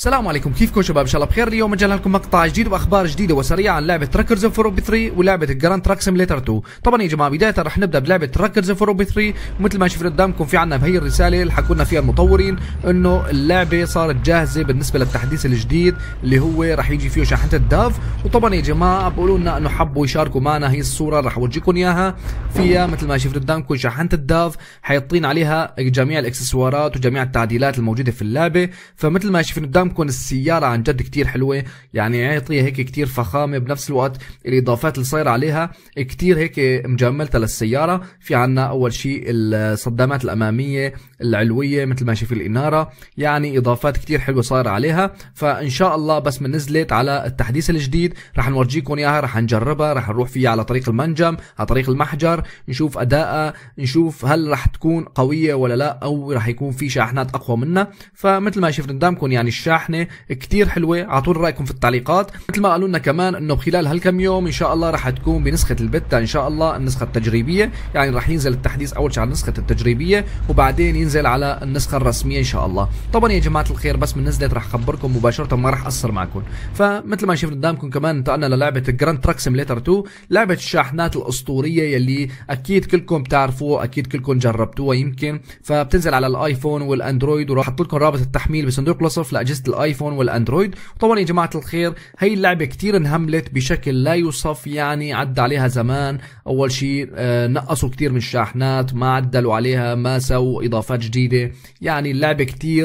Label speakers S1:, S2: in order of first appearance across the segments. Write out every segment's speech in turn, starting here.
S1: السلام عليكم، كيفكم شباب؟ ان شاء الله بخير. اليوم مجهز لكم مقطع جديد واخبار جديده وسريعه عن لعبه تراكرز اوف روبي 3 ولعبه الجراند تراك سيميليتر 2. طبعا يا جماعه بدايه رح نبدا بلعبه تراكرز اوف روبي 3، ومثل ما شفتوا قدامكم في عندنا بهي الرساله اللي حكوا لنا فيها المطورين انه اللعبه صارت جاهزه بالنسبه للتحديث الجديد اللي هو رح يجي فيه شاحنه الداف. وطبعا يا جماعه بيقولوا لنا انه حبوا يشاركوا معنا، هي الصوره رح اورجيكم اياها، فيها مثل ما شفتوا قدامكم شاحنه الداف، حيعطينا عليها جميع الاكسسوارات وجميع التعديلات الموجوده في اللعبه. فمثل ما شفتوا قدامكم السياره عن جد كتير حلوه، يعني يعطيها هيك كتير فخامه، بنفس الوقت الاضافات اللي صايره عليها كتير هيك مجملتها للسياره. في عنا اول شيء الصدامات الاماميه العلويه مثل ما شايف الاناره، يعني اضافات كتير حلوه صايره عليها. فان شاء الله بس من نزلت على التحديث الجديد رح نورجيكم اياها، رح نجربها، رح نروح فيها على طريق المنجم، على طريق المحجر، نشوف ادائها، نشوف هل رح تكون قويه ولا لا، او رح يكون في شاحنات اقوى منها. فمثل ما شفت قدامكم يعني الشاحنه كتير حلوه، اعطونا رايكم في التعليقات. مثل ما قالوا لنا كمان انه خلال هالكم يوم ان شاء الله رح تكون بنسخه البيتا، ان شاء الله النسخه التجريبيه، يعني رح ينزل التحديث اول شيء على النسخه التجريبيه وبعدين ينزل على النسخه الرسميه ان شاء الله. طبعا يا جماعه الخير بس من نزلت رح اخبركم مباشره، ما رح اقصر معكم. فمثل ما شفت قدامكم كمان انتقلنا للعبه جراند تراك سيميليتر 2، لعبه الشاحنات الاسطوريه يلي اكيد كلكم بتعرفوها، اكيد كلكم جربتوها يمكن. فبتنزل على الايفون والاندرويد، وراح احط لكم رابط التحميل بصندوق الوصف لاجهزه الايفون والاندرويد. طبعا يا جماعه الخير هي اللعبه كتير انهملت بشكل لا يوصف، يعني عدى عليها زمان. اول شيء نقصوا كتير من الشاحنات، ما عدلوا عليها، ما سووا اضافات جديده، يعني اللعبه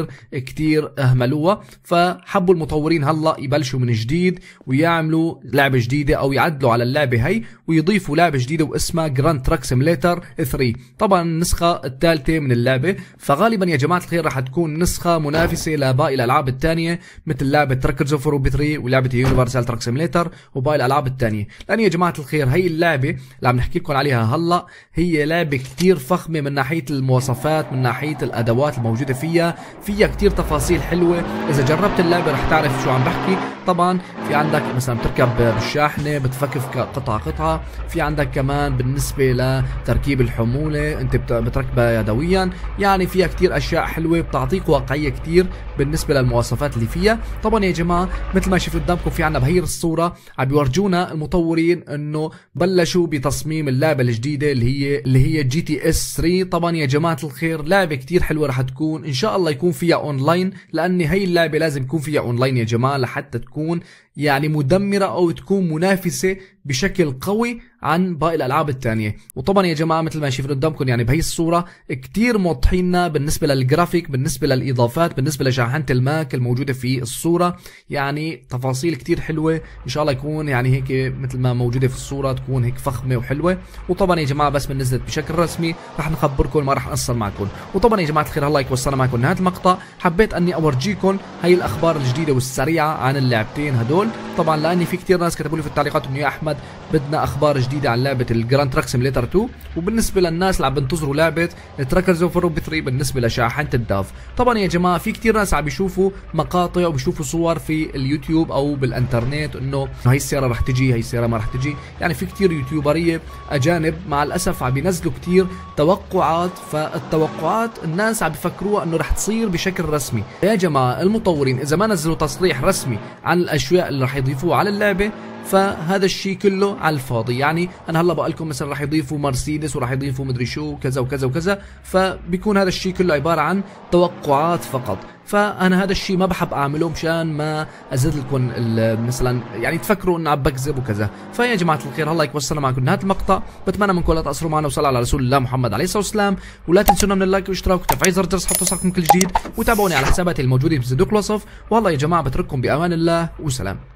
S1: كتير اهملوها. فحبوا المطورين هلا يبلشوا من جديد ويعملوا لعبه جديده او يعدلوا على اللعبه هي ويضيفوا لعبه جديده واسمها جراند تراك سيميليتر 3. طبعا النسخه الثالثه من اللعبه، فغالبا يا جماعه الخير راح تكون نسخه منافسه لباقي الالعاب الثانيه مثل لعبه تراكرز اوف روبي 3 ولعبه يونيفرسال تراك سيميليتر وباقي الالعاب الثانيه. لان يا جماعه الخير هي اللعبه اللي عم نحكي لكم عليها هلا هي لعبه كتير فخمه من ناحيه المواصفات، من ناحيه الادوات الموجوده فيها كتير تفاصيل حلوه. اذا جربت اللعبه رح تعرف شو عم بحكي. طبعا في عندك مثلا بتركب بالشاحنه، بتفكك قطعه قطعه، في عندك كمان بالنسبه لتركيب الحموله انت بتركبها يدويا، يعني فيها كتير اشياء حلوه بتعطيك واقعيه كتير بالنسبه للمواصفات اللي فيها. طبعا يا جماعه مثل ما شفتوا قدامكم في عندنا بهي الصوره عم بيورجونا المطورين انه بلشوا بتصميم اللعبه الجديده اللي هي جي تي اس 3. طبعا يا جماعه الخير لعبه كتير حلوه رح تكون، ان شاء الله يكون فيها اونلاين، لان هي اللعبه لازم يكون فيها اونلاين يا جماعه لحتى تكون يعني مدمره او تكون منافسه بشكل قوي عن باقي الالعاب الثانيه. وطبعا يا جماعه مثل ما شايفين قدامكم يعني بهي الصوره كتير موضحيننا بالنسبه للجرافيك، بالنسبه للاضافات، بالنسبه لشاحنه الماك الموجوده في الصوره، يعني تفاصيل كتير حلوه. ان شاء الله يكون يعني هيك مثل ما موجوده في الصوره تكون هيك فخمه وحلوه. وطبعا يا جماعه بس من نزلت بشكل رسمي رح نخبركم، ما رح نقصر معكم. وطبعا يا جماعه الخير الله يوصلنا معكم نهايه المقطع، حبيت اني اورجيكم هي الاخبار الجديده والسريعه عن اللعبتين هدول. طبعا لاني في كتير ناس كتبوا لي في التعليقات انه يا احمد بدنا اخبار جديده عن لعبه الجراند تراك سيميليتر 2، وبالنسبه للناس اللي عم بنتظروا لعبه تراكرز اوف روبي 3 بالنسبه لشاحنه الداف. طبعا يا جماعه في كتير ناس عم بيشوفوا مقاطع وبيشوفوا صور في اليوتيوب او بالانترنت انه هي السياره رح تجي، هي السياره ما رح تجي، يعني في كتير يوتيوبريه اجانب مع الاسف عم بينزلوا كتير توقعات. فالتوقعات الناس عم بيفكروها انه رح تصير بشكل رسمي. يا جماعه المطورين اذا ما نزلوا تصريح رسمي عن الاشياء اللي رح يضيفوها على اللعبه فهذا الشيء كله على الفاضي. يعني انا هلا بقول لكم مثلا رح يضيفوا مرسيدس وراح يضيفوا مدري شو كذا وكذا وكذا، فبيكون هذا الشيء كله عباره عن توقعات فقط. فانا هذا الشيء ما بحب اعمله مشان ما ازيد لكم مثلا يعني تفكروا اني عم بكذب وكذا. فيا جماعه الخير الله يوصلنا معكم نهايه المقطع، بتمنى منكم لا تقصروا معنا وصلوا على رسول الله محمد عليه الصلاه والسلام، ولا تنسونا من اللايك والاشتراك وتفعيل زر الجرس حتى يوصلكم كل جديد، وتابعوني على حساباتي الموجوده بصندوق الوصف. والله يا جماعه بترككم بامان الله وسلام.